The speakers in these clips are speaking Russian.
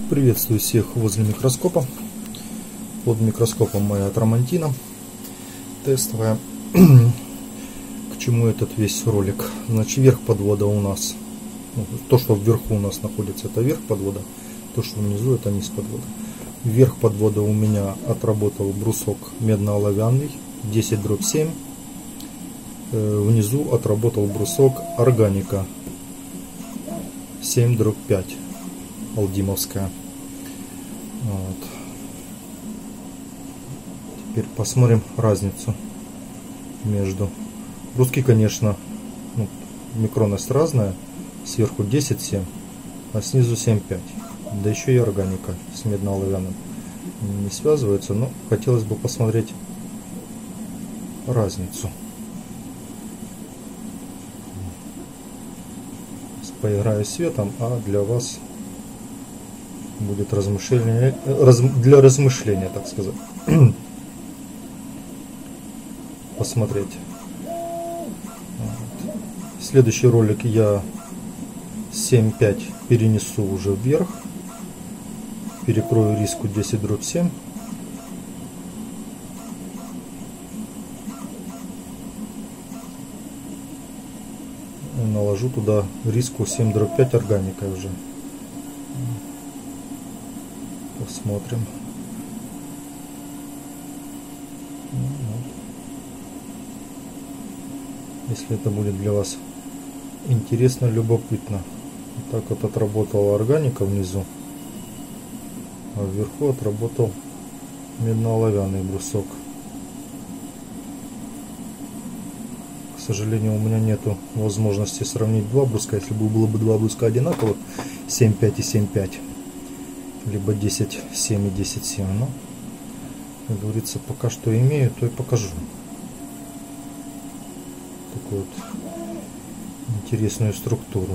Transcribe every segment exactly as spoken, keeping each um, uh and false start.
Приветствую всех возле микроскопа. Под микроскопом моя Трамантина тестовая. К чему этот весь ролик? Значит, верх подвода у нас, то, что вверху у нас находится, это верх подвода, то, что внизу, это низ подвода. Верх подвода у меня отработал брусок медно-оловянный десять дробь семь. Внизу отработал брусок органика семь дробь пять. Алдимовская. Вот. Теперь посмотрим разницу между. Бруски, конечно, ну, микронность разная. Сверху десять семь, а снизу семь пять. Да еще и органика с медно-оловянным не связывается, но хотелось бы посмотреть разницу. Поиграю светом, а для вас будет размышление, раз, для размышления, так сказать. Посмотреть. Вот. Следующий ролик я семь пять перенесу уже вверх. Перекрою риску десять дробь семь. И наложу туда риску семь дробь пять органикой уже. Посмотрим. Если это будет для вас интересно, любопытно. Вот так вот отработала органика внизу, а вверху отработал медно-оловянный брусок. К сожалению, у меня нету возможности сравнить два бруска. Если бы было бы два бруска одинаковых, семь пять и семь пять, либо десять семь и десять семь, но, как говорится, пока что имею, то и покажу. Такую вот интересную структуру.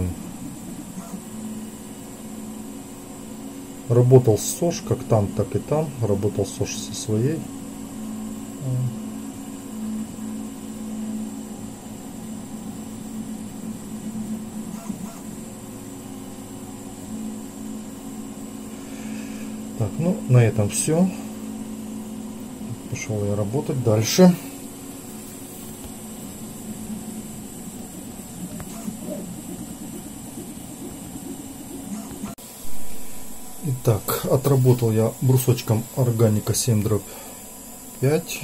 Работал с СОЖ как там, так и там. Работал СОЖ со своей. Так, ну на этом все. Пошел я работать дальше. Итак, отработал я брусочком органика семь дробь пять.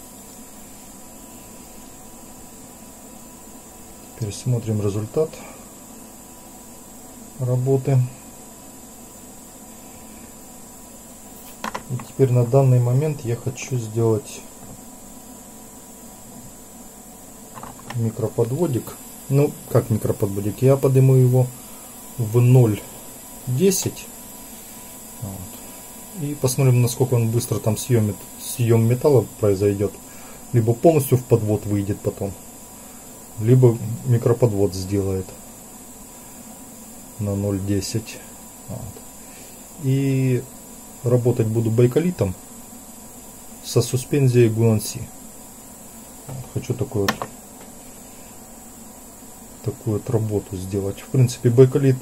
Теперь смотрим результат работы. И теперь на данный момент я хочу сделать микроподводик. Ну, как микроподводик? Я подниму его в ноль десять. Вот. И посмотрим, насколько он быстро там съемит, съем металла произойдет. Либо полностью в подвод выйдет потом, либо микроподвод сделает на ноль десять. Вот. И работать буду байкалитом со суспензией Гуанси. Хочу такую вот, такую вот работу сделать. В принципе, байкалит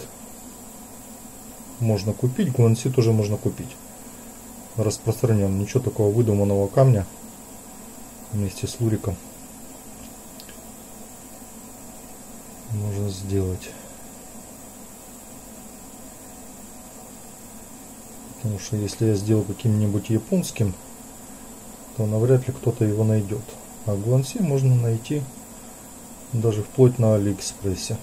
можно купить, Гуанси тоже можно купить. Распространен. Ничего такого выдуманного камня вместе с луриком можно сделать. Потому что если я сделаю каким-нибудь японским, то навряд ли кто-то его найдет. А Гуанси можно найти даже вплоть на Алиэкспрессе.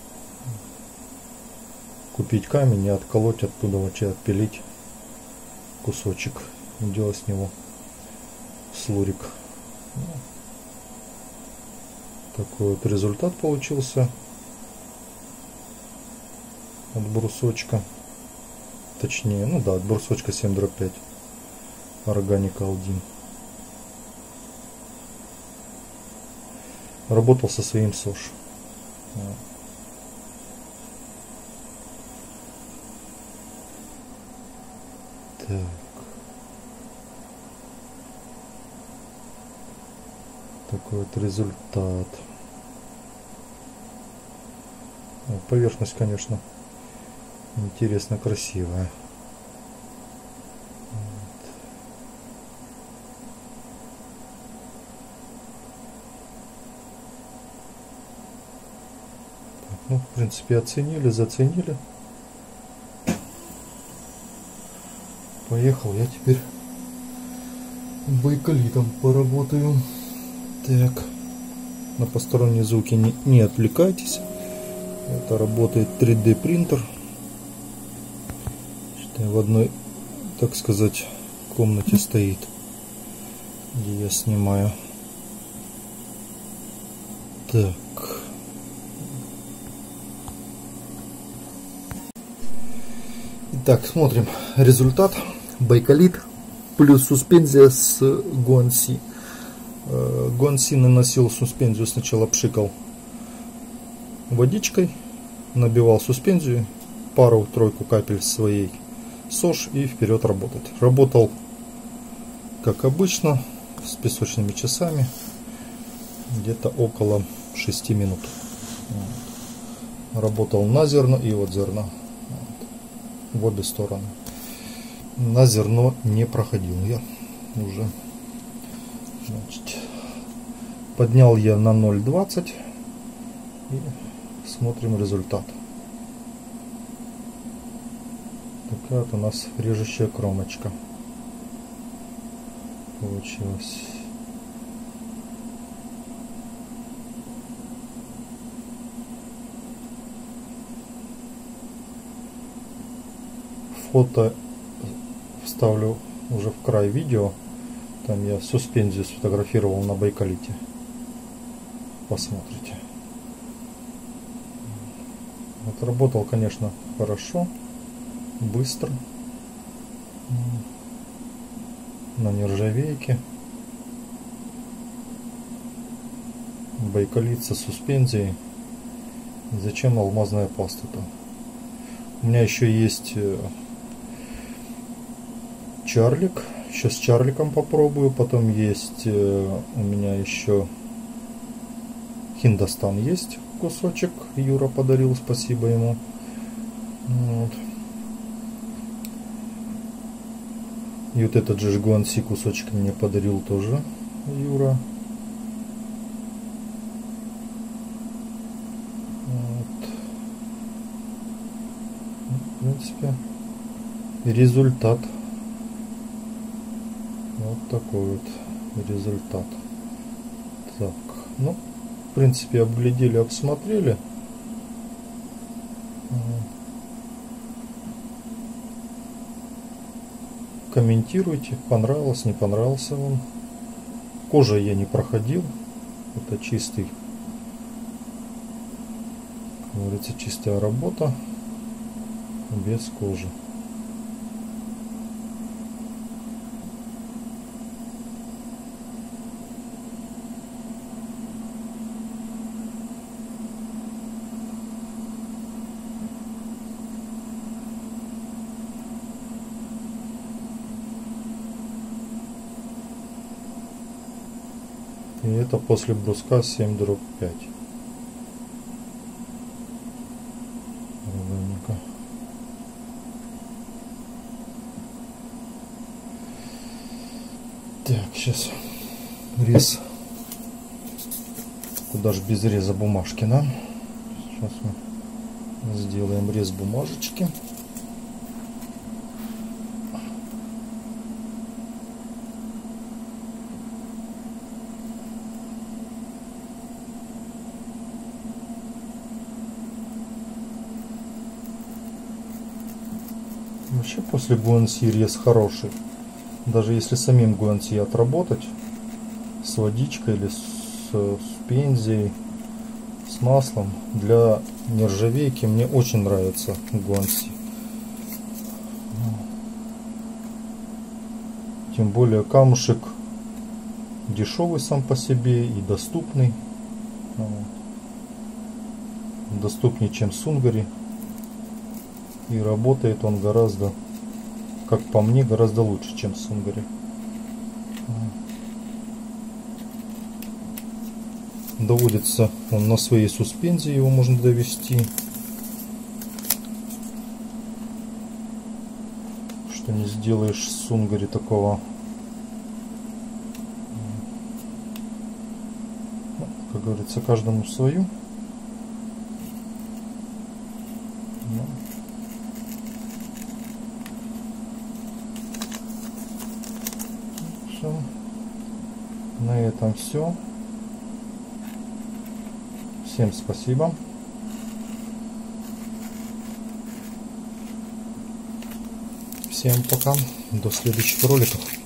Купить камень и отколоть оттуда, вообще отпилить кусочек и делать с него слурик. Такой вот результат получился от брусочка. Точнее, ну да, от брусочка семь дробь пять органика Алдим. Работал со своим СОЖ. Так. Такой вот результат. Поверхность, конечно, интересно красивая. Ну, в принципе, оценили, заценили. Поехал я теперь байкалитом поработаю. Так, на посторонние звуки не, не отвлекайтесь. Это работает три дэ принтер. Считай, в одной, так сказать, комнате стоит, где я снимаю. Так. Итак, смотрим результат. Байкалит плюс суспензия с Гуанси. Гуанси наносил суспензию, сначала пшикал водичкой, набивал суспензию, пару-тройку капель своей СОЖ и вперед работать. Работал как обычно, с песочными часами, где-то около шести минут. Работал на зерно и от зерна, в обе стороны. На зерно не проходил я уже. Значит, поднял я на ноль двадцать и смотрим результат. Такая вот у нас режущая кромочка получилась. Фото вставлю уже в край видео. Там я суспензию сфотографировал на байкалите. Посмотрите. Отработал, конечно, хорошо, быстро, на нержавейке. Байкалит со суспензией. Зачем алмазная паста-то? У меня еще есть Чарлик. Сейчас Чарликом попробую. Потом есть у меня еще Хиндостан есть кусочек. Юра подарил, спасибо ему. Вот. И вот этот же Гуанси кусочек мне подарил тоже Юра. Вот. В принципе, результат. Вот такой вот результат. Так, ну, в принципе, обглядели, обсмотрели. Комментируйте, понравилось, не понравился вам. Кожа я не проходил. Это чистый, как говорится, чистая работа без кожи. И это после бруска семь дробь пять. Ровненько. Так, сейчас рез. Куда же без реза бумажки, да? Сейчас мы сделаем рез бумажечки. Вообще после Гуанси рез хороший. Даже если самим Гуанси отработать с водичкой или с суспензией, с маслом, для нержавейки мне очень нравится Гуанси. Тем более камушек дешевый сам по себе и доступный. Доступнее, чем Сунгари. И работает он гораздо, как по мне, гораздо лучше, чем Сунгари. Доводится он на своей суспензии, его можно довести. Что не сделаешь с Сунгари такого. Ну, как говорится, каждому свою. Все. На этом все. Всем спасибо. Всем пока. До следующих роликов.